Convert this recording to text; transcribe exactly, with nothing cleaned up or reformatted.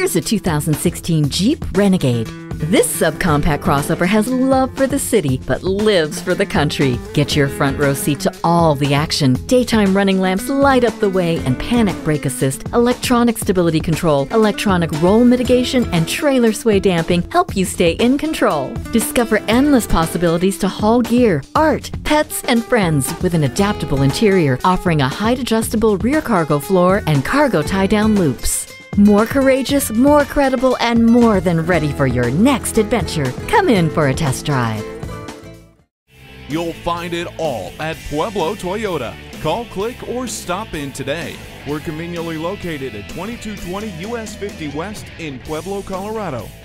Here's a two thousand sixteen Jeep Renegade. This subcompact crossover has love for the city, but lives for the country. Get your front row seat to all the action. Daytime running lamps light up the way, and panic brake assist, electronic stability control, electronic roll mitigation, and trailer sway damping help you stay in control. Discover endless possibilities to haul gear, art, pets, and friends with an adaptable interior offering a height-adjustable rear cargo floor and cargo tie-down loops. More courageous, more credible, and more than ready for your next adventure. Come in for a test drive. You'll find it all at Pueblo Toyota. Call, click, or stop in today. We're conveniently located at twenty-two twenty U S fifty West in Pueblo, Colorado.